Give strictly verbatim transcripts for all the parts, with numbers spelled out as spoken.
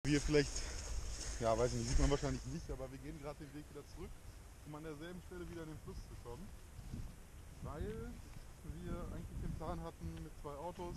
wir vielleicht, ja weiß nicht, sieht man wahrscheinlich nicht, aber wir gehen gerade den Weg wieder zurück, um an derselben Stelle wieder in den Fluss zu kommen. Weil wir eigentlich den Plan hatten, mit zwei Autos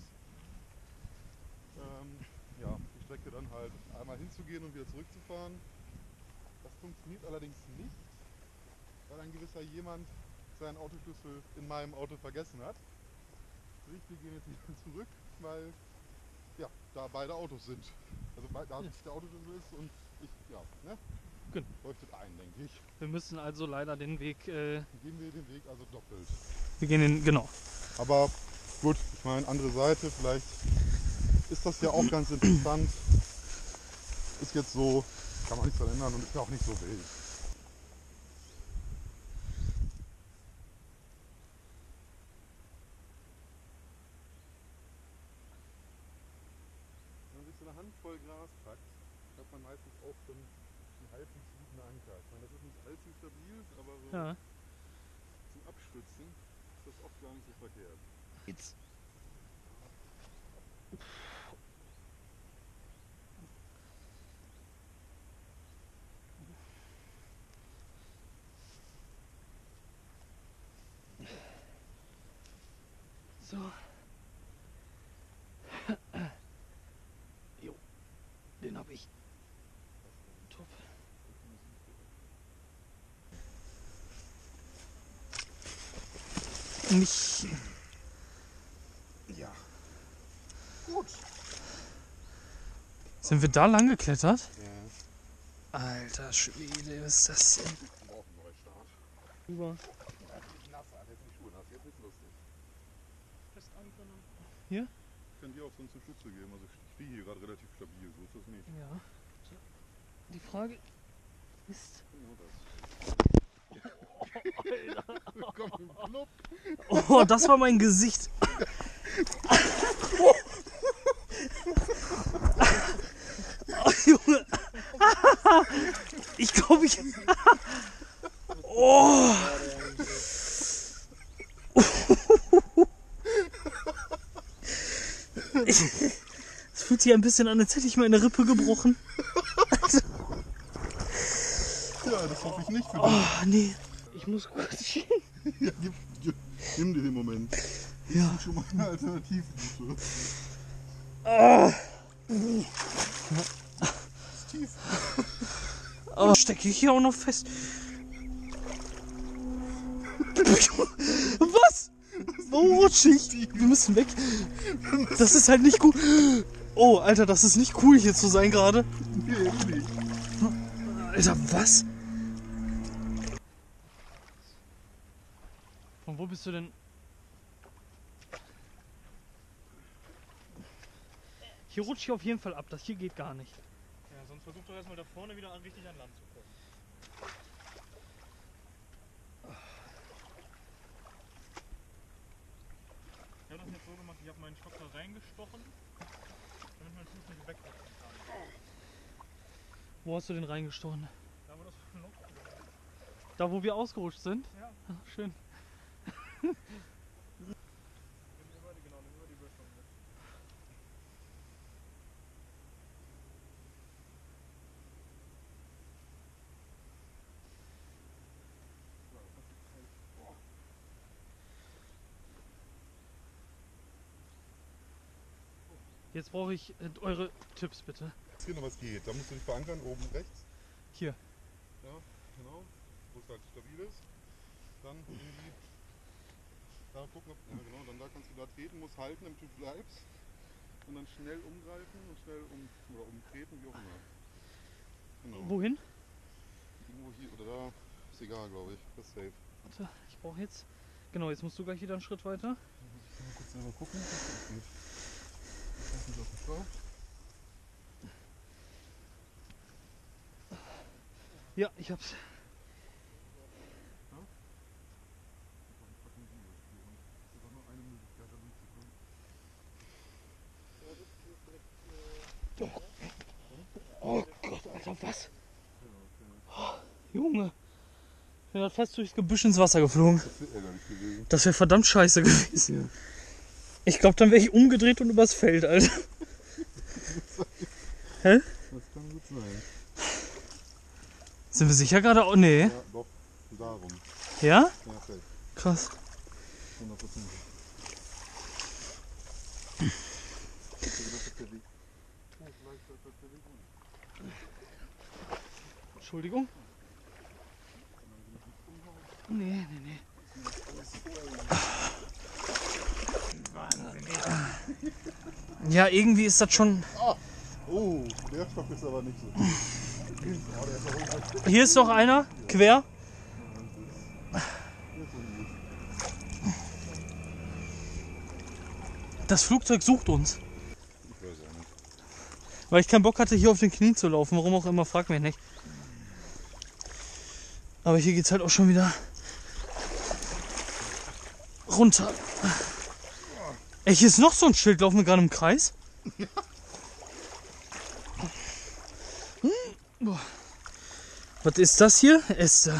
ähm, ja, die Strecke dann halt einmal hinzugehen und wieder zurückzufahren. Das funktioniert allerdings nicht, weil ein gewisser jemand seinen Autoschlüssel in meinem Auto vergessen hat. Sprich, wir gehen jetzt wieder zurück, weil ja, da beide Autos sind. Also da ja. der Autoschlüssel ist und ich, ja, ne? Gut. Leuchtet ein, denke ich. Wir müssen also leider den Weg... Äh gehen wir den Weg also doppelt. Wir gehen den, genau. Aber gut, ich meine, andere Seite, vielleicht ist das ja auch ganz interessant. Ist jetzt so, kann man nichts daran ändern und ist ja auch nicht so wild. Wenn man sich so eine Handvoll Gras packt, hat man meistens auch schon einen halbwegs guten Anker. Ich meine, das ist nicht allzu stabil, aber so ja. zum Abstützen ist das oft gar nicht so verkehrt. Jetzt. So. Jo, den habe ich. Top. Nicht. Ja. Gut. Sind wir da lang geklettert? Ja. Alter Schwede, was ist das denn? Wir brauchen einen Neustart. Über. Hier? Ich kann dir auch sonst eine Stütze geben, also ich stehe hier gerade relativ stabil, so ist das nicht. Ja. Die Frage ist... Komm, im Club. Oh, das war mein Gesicht. Oh, Junge. Ich glaube, ich... Oh. Es fühlt sich ein bisschen an, als hätte ich mir eine Rippe gebrochen. Ja, das hoffe ich nicht für dich. Oh, nee. Ich muss kurz stehen. Ja, gib, gib, nimm dir den Moment. Das ja. ist schon mal eine Alternativroute. Oh. Das ist tief. Oh, stecke ich hier auch noch fest. Was? Warum rutsche ich? Wir müssen weg. Das ist halt nicht gut. Oh, Alter, das ist nicht cool hier zu sein gerade. Nee, nicht. Alter, was? Von wo bist du denn? Hier rutsche ich auf jeden Fall ab. Das hier geht gar nicht. Ja, sonst versuch doch erstmal da vorne wieder richtig an Land zu kommen. Ich habe das jetzt so gemacht, ich habe meinen Stock da reingestochen, damit mein Fuß nicht wegrutschen kann. Wo hast du den reingestochen? Da wo das Loch ist. Da wo wir ausgerutscht sind? Ja. Ach, schön. Nimm immer die, genau, nimm immer die Böschung mit. Jetzt brauche ich äh, eure Tipps bitte. Jetzt hier noch was geht. Da musst du dich verankern, oben rechts. Hier. Ja, genau. Wo es halt stabil ist. Dann irgendwie da gucken, ob, ja genau, dann da kannst du da treten, musst halten, damit du bleibst. Und dann schnell umgreifen und schnell um oder umtreten, wie auch immer. Genau. Wohin? Irgendwo hier oder da. Ist egal, glaube ich. Das ist safe. Warte, ich brauche jetzt. Genau, jetzt musst du gleich wieder einen Schritt weiter. Ich kann mal kurz selber gucken. Das geht. Ich muss auf den Schlauch. Ja, ich hab's. Oh Gott, Alter, was? Oh, Junge. Ich bin grad fast durchs Gebüsch ins Wasser geflogen. Das wäre ärgerlich gewesen. Das wäre verdammt scheiße gewesen. Ja. Ich glaube, dann wäre ich umgedreht und übers Feld, Alter. Hä? Was kann kann gut sein. Sind wir sicher gerade? Oh, nee. Ja, doch. Darum. Ja? Ja, fällt. Krass. hundert Prozent. Entschuldigung. Nee, nee, nee. Ja, irgendwie ist das schon... Ah! Oh, der Stock ist aber nicht so. Oh, der ist aber unheimlich. Hier ist noch einer, quer. Der ist ungut. Das Flugzeug sucht uns. Ich weiß auch nicht. Weil ich keinen Bock hatte, hier auf den Knien zu laufen. Warum auch immer, frag mich nicht. Aber hier geht's halt auch schon wieder runter. Ey, hier ist noch so ein Schild. Laufen wir gerade im Kreis? Hm? Boah. Was ist das hier? Äste.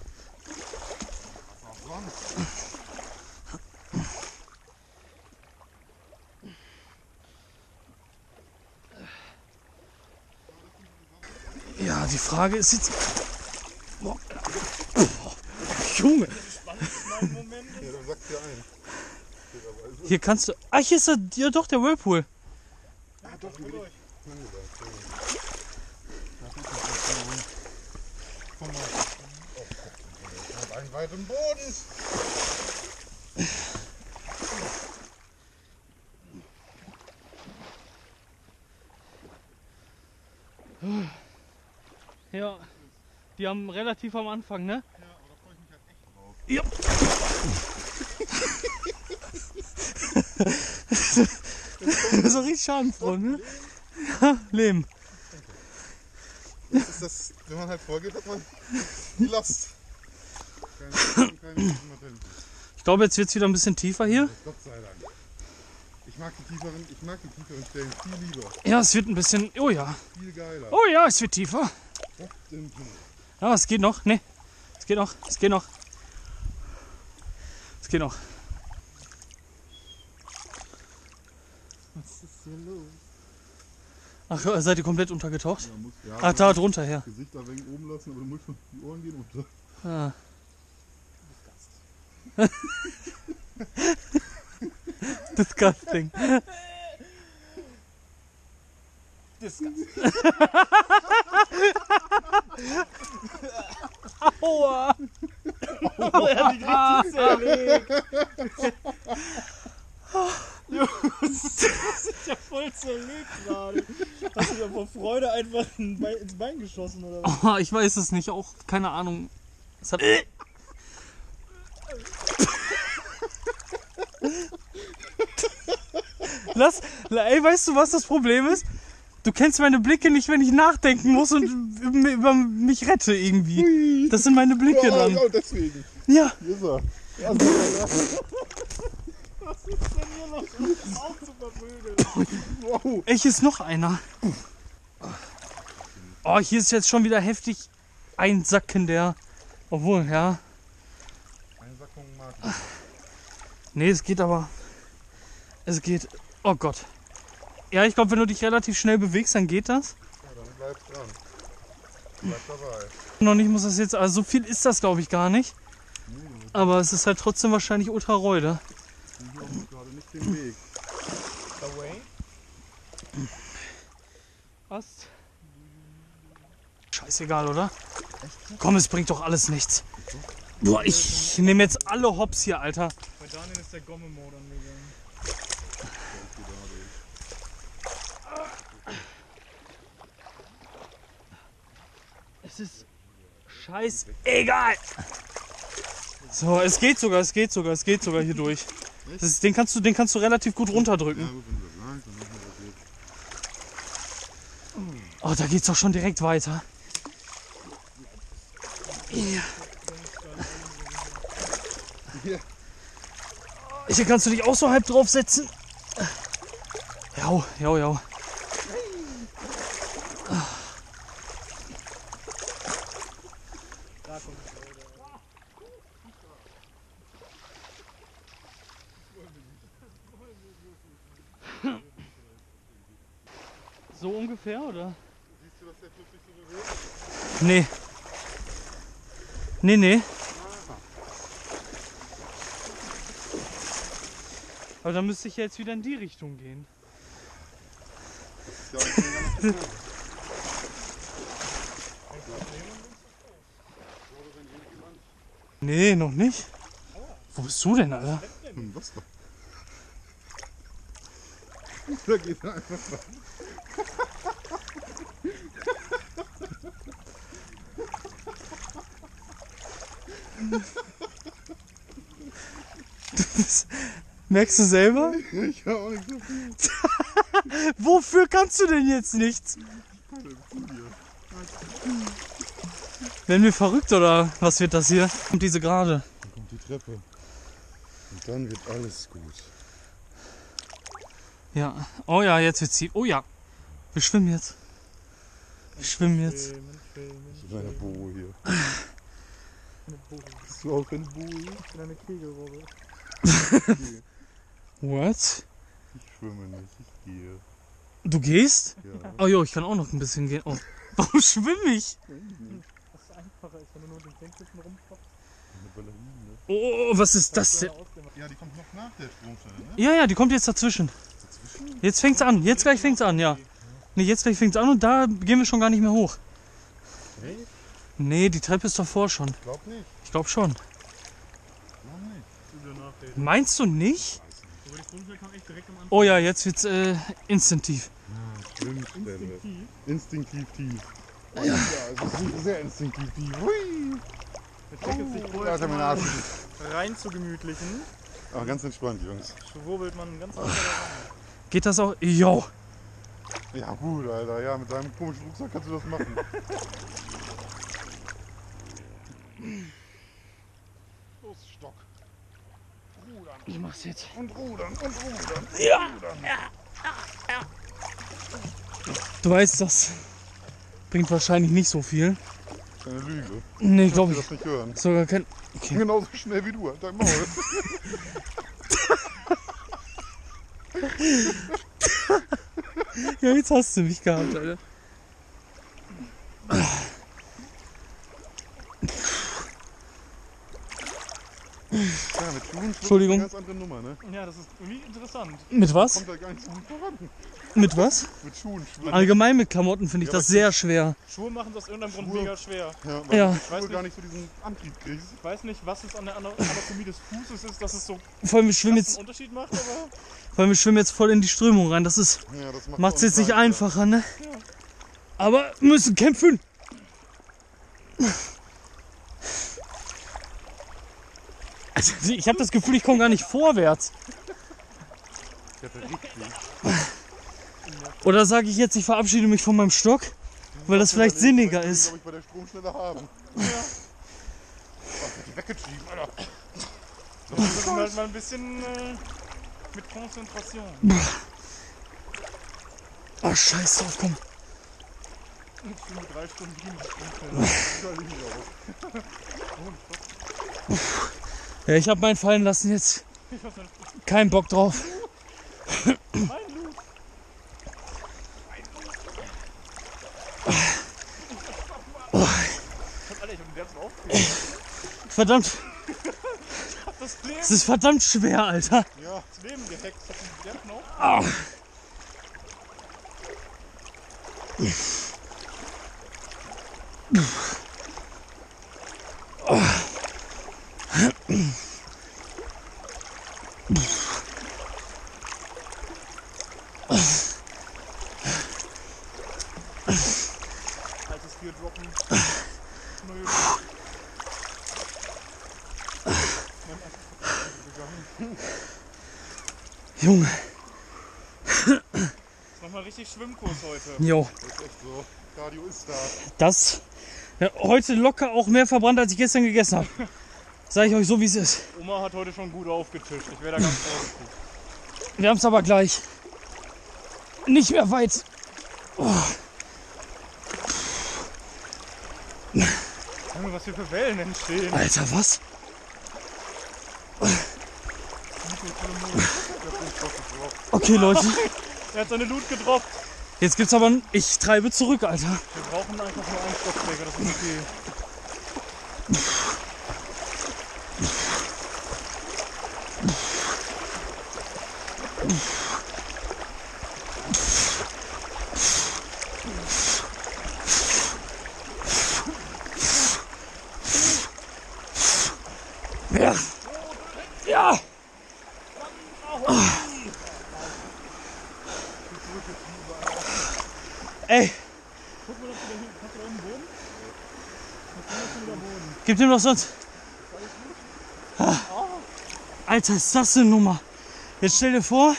Ja, die Frage ist jetzt... Boah. Boah. Junge. Moment. Ja, dann sag's dir ein. Hier kannst du... Ah, hier ist der, ja doch der Whirlpool. Ah, doch, wie durch. Komm mal. Oh, einen weiteren Boden. Ja, die haben relativ am Anfang, ne? Ja, aber da freue ich mich halt echt drauf. Ja. So richtig schadenfroh, ne? Ja, Leben. Das ist das, wenn man halt vorgeht, hat man die Last. Keine, keine mehr drin. Ich glaube, jetzt wird es wieder ein bisschen tiefer hier. Gott sei Dank. Ich mag die tieferen, ich mag die tieferen Stellen viel lieber. Ja, es wird ein bisschen... Oh ja. Viel geiler. Oh ja, es wird tiefer. Gott im Himmel. Ja, es geht noch. Ne, es geht noch. Es geht noch. Es geht noch. Was ist hier los? Ach, seid ihr komplett untergetaucht? Ja, muss, ja, Ach, da drunter her. Gesicht da wenig oben lassen, aber du musst schon die Ohren gehen unter. Ah. Disgusting. Disgusting. Aua. Oh, er liegt richtig zerlegt. Jungs, das ist ja voll zerlegt gerade. Hast du ja vor Freude einfach ein Bein, ins Bein geschossen oder was? Oh, ich weiß es nicht, auch keine Ahnung. Es hat... Lass, ey, weißt du, was das Problem ist? Du kennst meine Blicke nicht, wenn ich nachdenken muss und über über mich rette irgendwie. Das sind meine Blicke Ja, dann. ja, deswegen. Ja. Hier ist er. Ja, Was ist denn hier los? Um auch zu verprügeln. wow. Ey, hier ist noch einer. Oh, hier ist jetzt schon wieder heftig ein Sacken der. Obwohl, ja. Eine Sackung mag ich. Nee, es geht aber. Es geht. Oh Gott. Ja, ich glaube, wenn du dich relativ schnell bewegst, dann geht das. Ja, dann bleib dran. Bleib dabei. Noch nicht muss das jetzt. Also so viel ist das, glaube ich, gar nicht. Aber es ist halt trotzdem wahrscheinlich ultra räude. Wir haben gerade nicht den Weg. Away? Was? Scheißegal, oder? Komm, es bringt doch alles nichts. Boah, ich nehme jetzt alle Hops hier, Alter. Bei Daniel ist der Gomme-Mode angegangen. Es ist scheiß egal. So, es geht sogar, es geht sogar, es geht sogar hier durch. Das ist, den, kannst du, den kannst du relativ gut Ja, runterdrücken. gut, wenn du das sagst, dann machen wir das jetzt. Oh, da geht's doch schon direkt weiter. Ja. Hier. Hier kannst du dich auch so halb draufsetzen. Ja, ja, ja. Da kommt es. So ungefähr, oder? Siehst du das Ist der Fluss sich so bewegt? Nee. Nee, nee. Aber dann müsste ich ja jetzt wieder in die Richtung gehen. Ja, ich bin gar nicht so. Nee, noch nicht. Wo bist du denn, Alter? Hm, was doch? Da geht er einfach rein. Merkst du selber? Ich hab auch nicht so viel. Wofür kannst du denn jetzt nichts? Werden wir verrückt oder was wird das hier? Und diese Gerade. Dann kommt die Treppe. Und dann wird alles gut. Ja. Oh ja, jetzt wird's hier. Oh ja. Wir schwimmen jetzt. Wir schwimmen jetzt. Ich bin eine Boje hier. Bist du auch ein Boje? Ich bin eine Kegelrobbe. What? Ich schwimme nicht, ich gehe. Du gehst? Ja. Oh jo, ich kann auch noch ein bisschen gehen. Oh. Warum schwimme ich? Das ist einfacher, als wenn du nur den Senklichen rumkommst. Eine Ballerine. Oh, was ist das denn? Ja, die kommt noch nach der Stromstelle, ne? Ja, ja, die kommt jetzt dazwischen. Jetzt fängt's an. Jetzt gleich fängt's an, ja. Nee, jetzt gleich fängt's an und da gehen wir schon gar nicht mehr hoch. Nee? Nee, die Treppe ist davor schon. Ich glaub nicht. Ich glaube schon. Noch nicht. Meinst du nicht? Aber die Stromstelle kam echt direkt am Anfang. Oh ja, jetzt wird's äh, instinktiv. Schwimmstelle. Instinktiv tief. Ja, ja, es ist sehr instinktiv tief. Hui! Wir checken sich Da vorher hat er schon meine mal Arsch. rein zu gemütlichen. Aber ganz entspannt, Jungs. Schwurbelt man ganz einfach ran. Geht das auch? Jo. Ja gut, Alter. Ja, mit deinem komischen Rucksack kannst du das machen. Los, Stock. Rudern. Ich mach's jetzt. Und rudern und rudern. Ja. Du weißt, das bringt wahrscheinlich nicht so viel. Keine Lüge. Nee, Ich glaube will ich. das nicht hören. Sogar kein. Okay. Genauso schnell wie du, halt dein Maul. Ja, jetzt hast du mich gehabt, Alter. Ja, mit Schuhen Entschuldigung. ist eine ganz andere Nummer, ne? Ja, das ist irgendwie interessant. Mit was? Kommt da gar nicht so gut voran. Mit was? Mit Schuhen schwimmen. Allgemein mit Klamotten finde ich Ja, das aber sehr schwer. Schuhe machen das aus irgendeinem Grund Schuhe. mega schwer. Ja, weil Ja. du Ich weiß Schuhe gar nicht. nicht so diesen Antrieb kriegst. Ich weiß nicht, was es an der Ana- Anatomie des Fußes ist, dass es so Vor allem, wir schwimmen krass jetzt, einen Unterschied macht, aber vor allem, wir schwimmen jetzt voll in die Strömung rein. Das ist, Ja, das macht macht's uns jetzt nicht leichter. einfacher, ne? Aber wir müssen kämpfen. Also, ich habe das Gefühl, ich komme gar nicht vorwärts. Ja, richtig. Oder sage ich jetzt, ich verabschiede mich von meinem Stock, weil das vielleicht sinniger ist. Glaube ich bei der Stromschnelle haben. Ja. Oh, die weggetrieben, Alter. wir müssen halt mal ein bisschen äh, mit Konzentration. Oh, scheiße, drauf, komm. Ich bin mit drei Stunden drin. Da liegen wir auch. Ja, ich habe meinen fallen lassen jetzt. Ich weiß nicht, Kein Bock drauf. mein Loot. Alter, ich hab den ganzen aufgegeben. Verdammt, Ich hab das Leben, es ist verdammt schwer, Alter. Ja, das Leben gehackt. Ich hab den ganzen auf. Ah. Altes Bier droppen. Neue Junge, Ist nochmal richtig Schwimmkurs heute. jo, das ist echt so. Cardio ist da. das ja, heute locker auch mehr verbrannt, als ich gestern gegessen habe. Sag ich euch so, wie es ist. Oma hat heute schon gut aufgetischt. Ich wäre da ganz vorsichtig. Wir haben es aber gleich. Nicht mehr weit. Oh. Junge, was hier für Wellen entstehen. Alter, was? Okay, Leute. Er hat seine Loot gedroppt. Jetzt gibt's aber ein... Ich treibe zurück, Alter. Wir brauchen einfach nur einen Stockträger, das ist okay. Ja. Ja. Ey. Guck mal, dass du da hinten, hast du da oben Boden? Was ist denn wieder Boden? Gib dem doch sonst. Alter, ist das eine Nummer. Jetzt stell dir vor,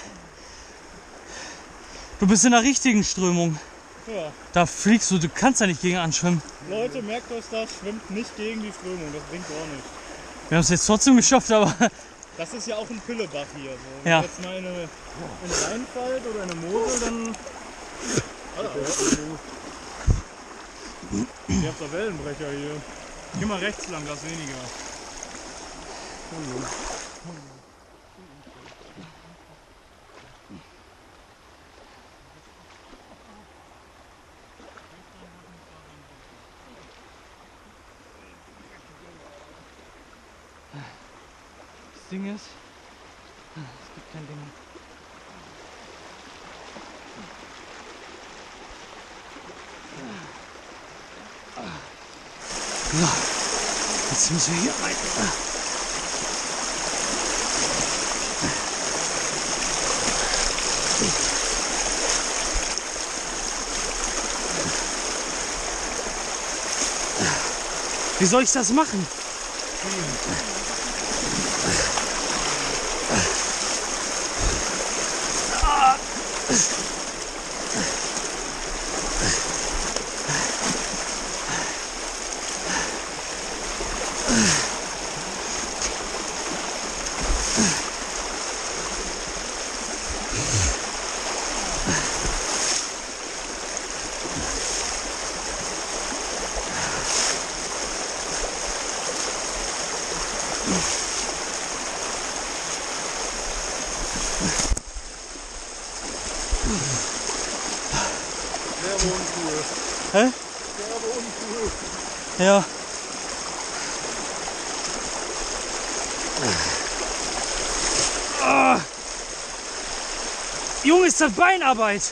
du bist in der richtigen Strömung. Ja. Da fliegst du, du kannst da nicht gegen anschwimmen. Leute, merkt euch das, schwimmt nicht gegen die Strömung, das bringt auch nichts. Wir haben es jetzt trotzdem geschafft, aber Das ist ja auch ein Pillebach hier. So. Wenn Ja. jetzt mal in eine, in eine Rhein fällt oder in eine Mosel, dann... Ihr habt doch Wellenbrecher hier. Geh mal rechts lang, das weniger. das Ding ist, es gibt kein Ding. So, jetzt müssen wir hier rein. Wie soll ich das machen? Derbe uncool. Hä? Derbe uncool. Ja. Ah. Junge, ist das Beinarbeit?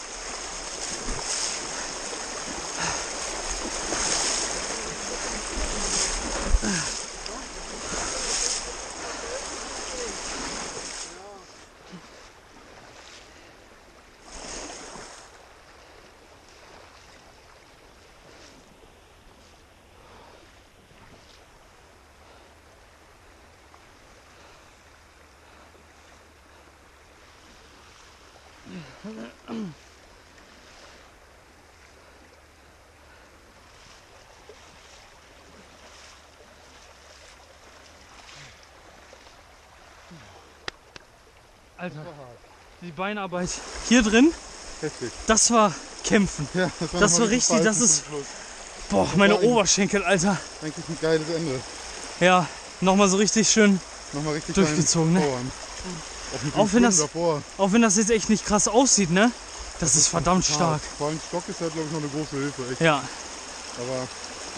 Alter, die Beinarbeit hier drin, Heftig. das war Kämpfen. Ja, Das noch war mal richtig, Balken das zum ist- Schluss. Boah, meine war eigentlich- Oberschenkel, Alter. Eigentlich ein geiles Ende. Ja, nochmal so richtig schön. Nochmal richtig Durchgezogen, ne? kleinen Powern. Auch, mit dem Auch wenn das- Schwimmen davor. Auch wenn das jetzt echt nicht krass aussieht, ne? Das ist verdammt stark. Vor allem Stock ist halt, glaube ich, noch eine große Hilfe. Echt. Ja. Aber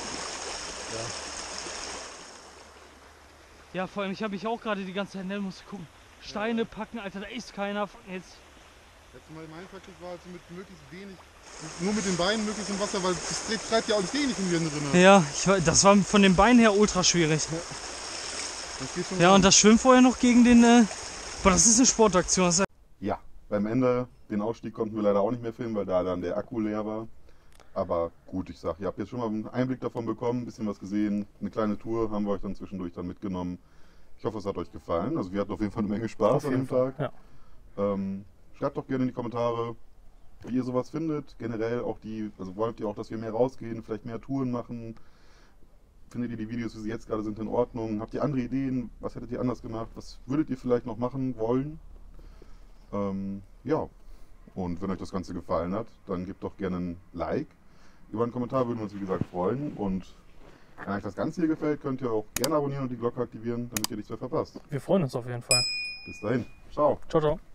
Ja, vor allem, ich habe mich auch gerade die ganze Zeit, ne, musste gucken. Steine packen, Alter, da ist keiner. Jetzt. jetzt mal mein Taktik war also mit möglichst wenig, nur mit den Beinen möglichst im Wasser, weil das dreht- treibt ja alles gegen dich in dir drin. Ja, ich, war- das war von den Beinen her ultra schwierig. Das geht schon Ja, so. und das Schwimmen vorher noch gegen den. Äh, boah, das ist eine Sportaktion. Das ist Ja, beim Ende, den Ausstieg konnten wir leider auch nicht mehr filmen, weil da dann der Akku leer war. Aber gut, ich sag, ihr habt jetzt schon mal einen Einblick davon bekommen, ein bisschen was gesehen. Eine kleine Tour haben wir euch dann zwischendurch dann mitgenommen. Ich hoffe, es hat euch gefallen. Also wir hatten auf jeden Fall eine Menge Spaß an dem Tag. Ja. Ähm, schreibt doch gerne in die Kommentare, wie ihr sowas findet. Generell auch die, also wollt ihr auch, dass wir mehr rausgehen, vielleicht mehr Touren machen? Findet ihr die Videos, wie sie jetzt gerade sind, in Ordnung? Habt ihr andere Ideen? Was hättet ihr anders gemacht? Was würdet ihr vielleicht noch machen wollen? Ähm, ja, und wenn euch das Ganze gefallen hat, dann gebt doch gerne ein Like. Über einen Kommentar würden wir uns, wie gesagt, freuen. Und wenn euch das Ganze hier gefällt, könnt ihr auch gerne abonnieren und die Glocke aktivieren, damit ihr nichts mehr verpasst. Wir freuen uns auf jeden Fall. Bis dahin. Ciao. Ciao, ciao.